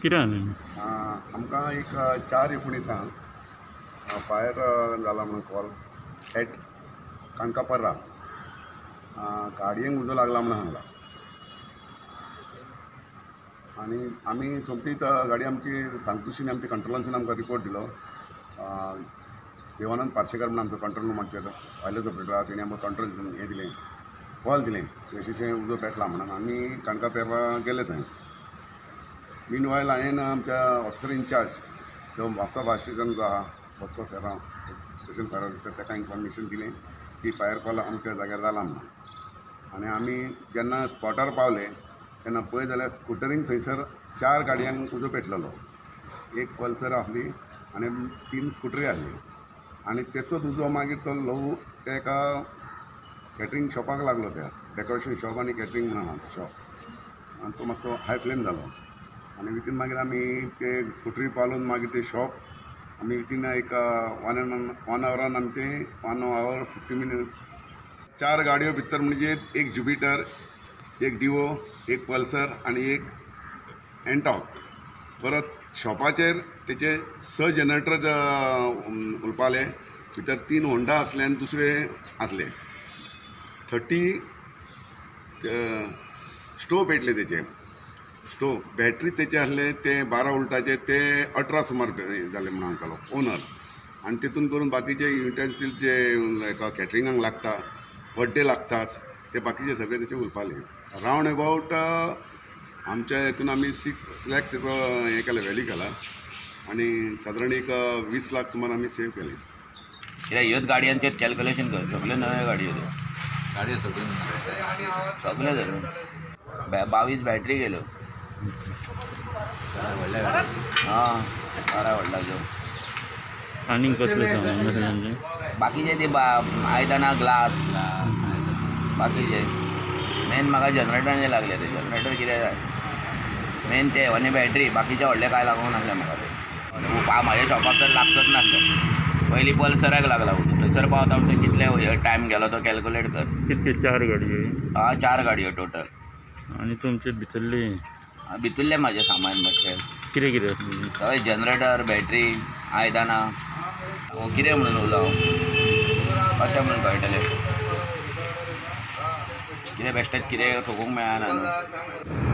कितें जालें? आमकां एक 4/19 फायर जाला म्हणून कॉल एट काणकापर्रा गाडयेक उजो लागला म्हणून सांगला आनी आमी सोमतीच गाडी आमची सांगतुशीन आमच्या कंट्रोलांसून आमकां रिपोर्ट दिलो. देवानंद पार्सेकर म्हणून आमचो कंट्रोल रूमाचेर वायरलेस ऑपरेटर आहा, तेणी आमकां कंट्रोल हें दिलें, कॉल दिलें की अशें उजो पेटला म्हणून. आमी काणकापेरा गेले थंय. मीन वायल हांवें आमच्या ऑफिसर इन्चार्ज जो म्हापसा फायर स्टेशन जो आहा बसको फेराव स्टेशन फायर ऑफिसर ताका इन्फॉर्मेशन दिलें की फायर कॉल अमक्या जाग्यार जाला म्हणून. आनी आमी जेन्ना स्पॉटार पावले तेन्ना पळय जाल्यार स्कुटरींग थंयसर 4 गाडयांक उजो पेटलेलो. एक पल्सर आसली आनी 3 स्कुटरी आसली आनी तेचोच उजो मागीर तो ल्हवू ते एका कॅटरिंग शॉपाक लागलो, त्या डेकोरेशन शॉप आनी कॅटरिंग म्हणून आहा शॉप, आनी तो मातसो हाय फ्लेम जालो. आनी वितीन मागीर आमी ते स्कुटरी पावलोवन मागीर ते शॉप आमी वितीन एक 1 आवरान आमी ते 1 hour 50 minutes 4 गाडयो भितर म्हणजे एक ज्युपिटर, एक डिवो, एक पल्सर आनी एक एंटॉक. परत शॉपाचेर तेचे 6 जनरेटर उरपाले, भितर 3 होंडा आसले आनी दुसरे आसले. 30 स्टोव पेटले तेचे. स्टोव बॅटरी तेचे आसले ते 12 वोल्टाचे, ते 18 सुमार जाले म्हणून सांगतालो ओनर. आनी तितून करून बाकीचे युटेन्सील जे एका कॅटरिंगाक लागता, बर्थडे लागताच, ते बाकीचे सगळे तेचे उरपाले. रावंड अबावट आमच्या हितून आमी 6 lakhs हें केलें, व्हॅल्यू केला आनी सादारण एक 20 लाख सुमार आमी सेव केले. कित्याक ह्योच गाडयांचेर कॅल्क्युलेशन कर, सगळ्यो नव्यो गाडयो गाडयो सगळ्यो धरून 22 बॅटरी गेल्यो. व्हडल्या हां, 12 व्हडल्याच्यो. आनी कसले सामान आसा तांचे? बाकीचे ते आयदनां, ग्लास, बाकीचे. मेन म्हाका जनरेटरांचे लागले. ते जनरेटर कितें जाय मेन ते आनी बॅटरी, बाकीचे व्हडले काय लागूंक नासले म्हाका ते. म्हाज्या शॉपाक तर लागतच नासले. पयलीं पल्सराक लागला. थंयसर पावता म्हणटा कितले टायम गेलो तो कॅल्क्युलेट कर. कितके 4 गाडयो? हां, 4 गाडयो टोटल. आनी तुमचे भितरले म्हाजें सामान मातशें कितें कितें आसलें? सगळें जनरेटर, बॅटरी, आयदनां. कितें म्हणून उलोवं हांव, कशें म्हणून कळटलें? कितें बेश्टेच कितें ठोकूंक मेळना न्हू.